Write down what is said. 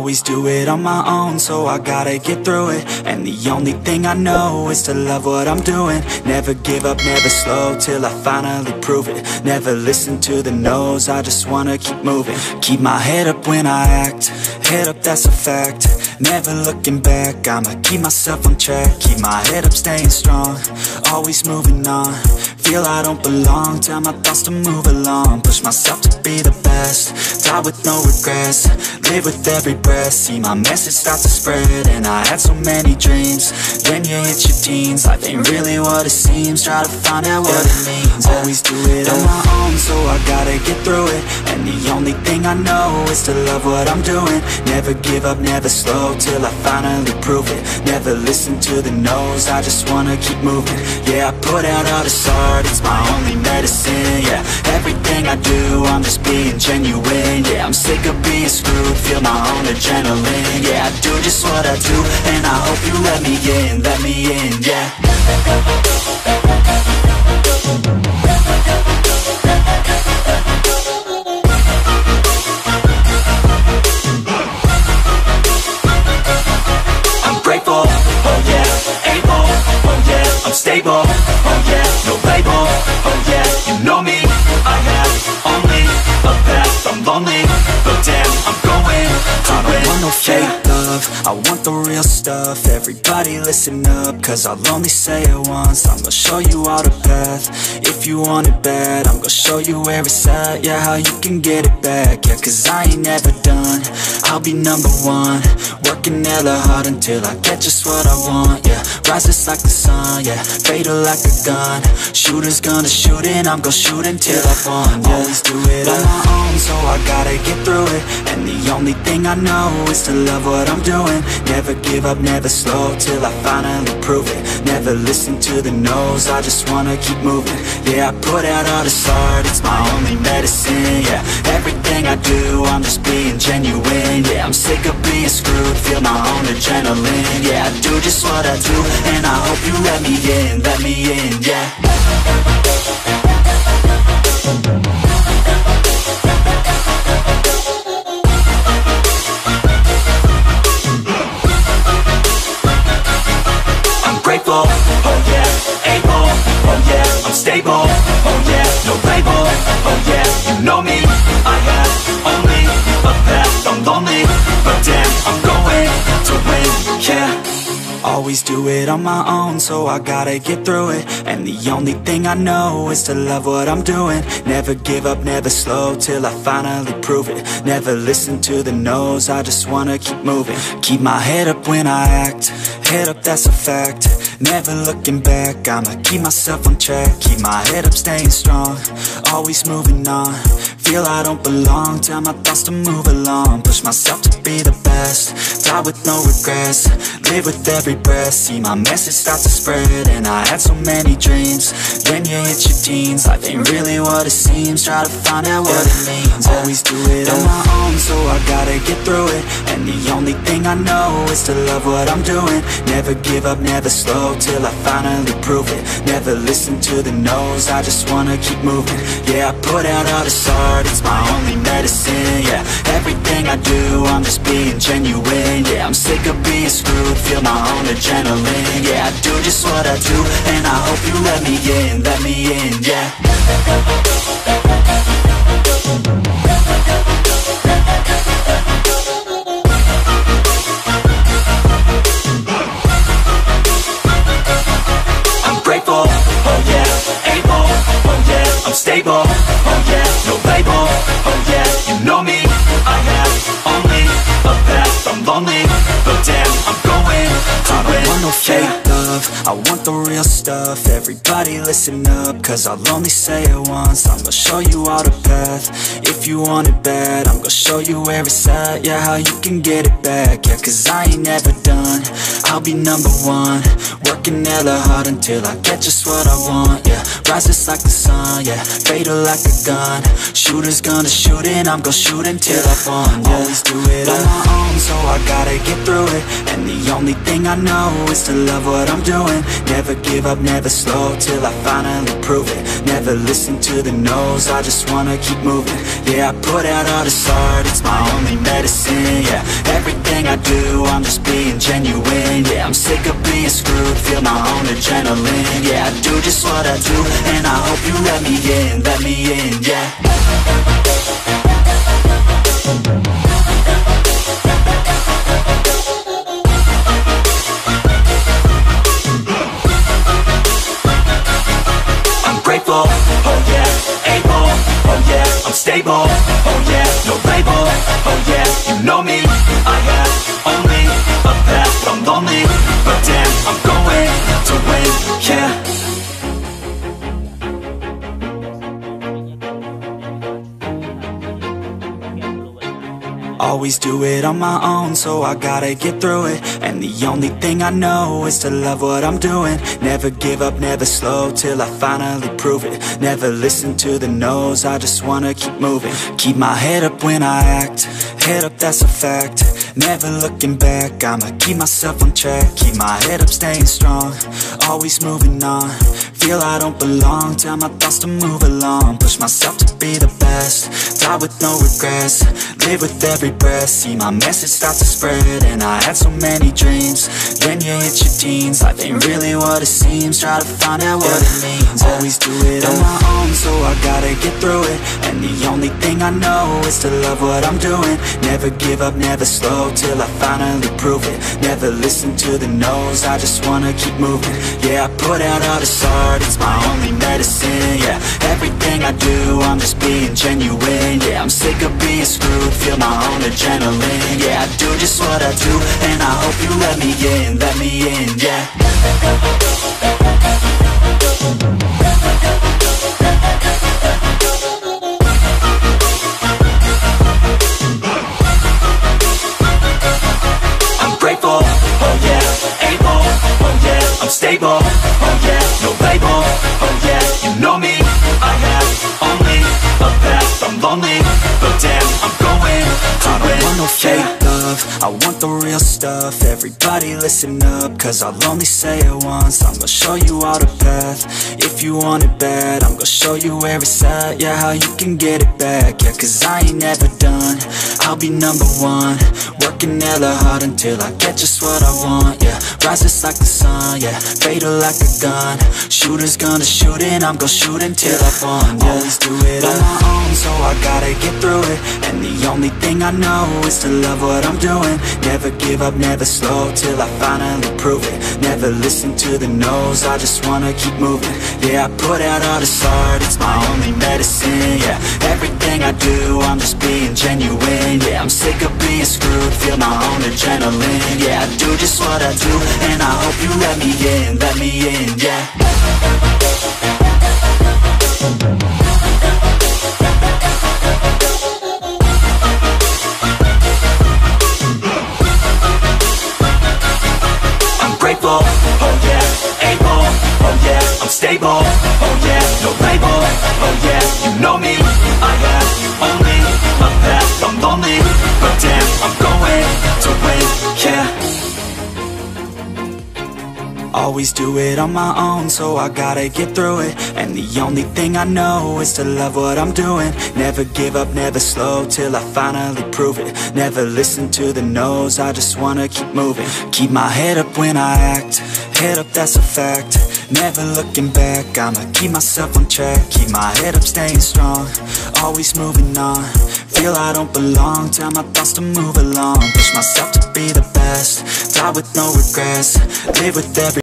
Always do it on my own, so I gotta get through it. And the only thing I know is to love what I'm doing. Never give up, never slow, till I finally prove it. Never listen to the no's, I just wanna keep moving. Keep my head up when I act, head up, that's a fact. Never looking back, I'ma keep myself on track. Keep my head up, staying strong, always moving on. Feel I don't belong, tell my thoughts to move along. Push myself to be the best, die with no regrets. Live with every breath, see my message start to spread. And I had so many dreams, then you hit your teens. Life ain't really what it seems, try to find out what it means. Always do it on my own, so I gotta get through it. And the only thing I know is to love what I'm doing. Never give up, never slow, till I finally prove it. Never listen to the no's, I just wanna keep moving. Yeah, I put out all this art, it's my only medicine. Yeah, everything I do, I'm just being genuine. Yeah, I'm sick of being screwed, feel my own adrenaline. Yeah, I do just what I do, and I hope you let me in, yeah. I'm grateful, oh yeah, able, oh yeah, I'm stable, oh yeah, no label, oh yeah, you know me, I have only a path, I'm lonely, but damn, I'm going to win. I don't want no fake love, I want the real stuff. Everybody listen up, cause I'll only say it once. I'm gonna show you all the path, if you want it bad. I'm gonna show you where it's at, yeah, how you can get it back. Yeah, cause I ain't never done, I'll be number one. Working hella hard until I get just what I want, yeah. Rises like the sun, yeah, fatal like a gun. Shooter's gonna shoot and I'm gonna shoot until I won, yeah. Always do it on my own, so I gotta get through it. And the only thing I know is to love what I'm doing. Never give up, never slow, till I finally prove it. Never listen to the no's, I just wanna keep moving. Yeah, I put out all this art, it's my only medicine. Yeah, everything I do, I'm just being genuine. Yeah, I'm sick of being screwed, feel my own adrenaline. Yeah, I do just what I do, and I hope you let me in, yeah. Grateful, oh yeah, able, oh yeah, I'm stable, oh yeah, no label, oh yeah, you know me, I have only a path, I'm lonely, but damn, I'm going to win, yeah. Always do it on my own, so I gotta get through it. And the only thing I know is to love what I'm doing. Never give up, never slow, till I finally prove it. Never listen to the no's, I just wanna keep moving. Keep my head up when I act, head up, that's a fact. Never looking back, I'ma keep myself on track. Keep my head up, staying strong, always moving on. Feel I don't belong, tell my thoughts to move along. Push myself to be the best, die with no regrets. Live with every breath, see my message start to spread. And I had so many dreams, then you hit your teens. Life ain't really what it seems, try to find out what it means. Always do it on my own, so I gotta get through it. And the only thing I know is to love what I'm doing. Never give up, never slow, till I finally prove it. Never listen to the no's, I just wanna keep moving. Yeah, I put out all this art, it's my only medicine. Yeah, everything I do, I'm just being genuine. Yeah, I'm sick of being screwed, feel my own adrenaline. Yeah, I do just what I do, and I hope you let me in, yeah. I'm grateful, oh yeah, able, oh yeah, I'm stable, oh yeah, no label, oh yeah, you know me, I have only a path, I'm lonely, but damn, I'm going to win. I don't want no fake love, I want the real stuff. Everybody listen up, cause I'll only say it once. I'm gonna show you all the path, if you want it bad. I'm gonna show you where it's at, yeah, how you can get it back. Yeah, cause I ain't never done, I'll be number one. Working hella hard until I get just what I want, yeah. Rises like the sun, yeah, fatal like a gun. Shooters gonna shoot and I'm gonna shoot until I won, yeah. Always do it on my own, so I gotta get through it. And the only thing I know is to love what I'm doing. Never give up, never slow, till I finally prove it. Never listen to the no's, I just wanna keep moving. Yeah, I put out all this art, it's my only medicine, yeah. Everything I do, I'm just being genuine, yeah. I'm sick of being screwed, feel my own adrenaline, yeah. I do just what I do, and I hope you let me in, yeah. I'm grateful, oh yeah, able, oh yeah, I'm stable, oh yeah, no label, oh yeah, you know me, I have only a path, I'm lonely, but damn, I'm going to win, yeah. Always do it on my own, so I gotta get through it. And the only thing I know is to love what I'm doing. Never give up, never slow, till I finally prove it. Never listen to the no's, I just wanna keep moving. Keep my head up when I act, head up, that's a fact. Never looking back, I'ma keep myself on track. Keep my head up, staying strong, always moving on. Feel I don't belong, tell my thoughts to move along. Push myself to be the best, die with no regrets. Live with every breath, see my message start to spread. And I had so many dreams, then you hit your teens. Life ain't really what it seems, try to find out what it means. Always do it on my own, so I gotta get through it. And the only thing I know is to love what I'm doing. Never give up, never slow, till I finally prove it. Never listen to the no's, I just wanna keep moving. Yeah, I put out all this art, it's my only medicine, yeah. Everything I do, I'm just being genuine, yeah. I'm sick of being screwed, feel my own adrenaline, yeah. I do just what I do, and I hope you let me in, yeah. I'm grateful, oh yeah, able, oh yeah, I'm stable, oh yeah, no label, oh yeah, you know me, I have only a path, I'm lonely, but damn, I'm going to win. I don't want no fake love, I want the real stuff. Everybody listen up, cause I'll only say it once. I'm gonna show you all the path, if you want it bad. I'm gonna show you where it's at, yeah, how you can get it back. Yeah, cause I ain't never done, I'll be number one. Working hella hard until I get just what I want, yeah. Rises like the sun, yeah, fatal like a gun. Shooters gonna shoot and I'm gonna shoot until I won, yeah. Always do it on my own, so I gotta get through it. And the only thing I know is to love what I'm doing. Never give up, never slow, till I finally prove it. Never listen to the no's, I just wanna keep moving. Yeah, I put out all this art, it's my only medicine, yeah. Everything I do, I'm just being genuine, yeah. I'm sick of being screwed, feel my own adrenaline, yeah. I do just what I do, and I hope you let me in, yeah. I'm grateful, oh yeah, able, oh yeah, I'm stable, oh yeah, no label, oh yeah, you know me, I have only a path, I'm lonely, but damn, I'm going to win, yeah. Always do it on my own, so I gotta get through it. And the only thing I know is to love what I'm doing. Never give up, never slow, till I finally prove it. Never listen to the no's, I just wanna keep moving. Keep my head up when I act, head up, that's a fact. Never looking back, I'ma keep myself on track. Keep my head up, staying strong, always moving on. Feel I don't belong, tell my thoughts to move along. Push myself to be the best, die with no regrets. Live with every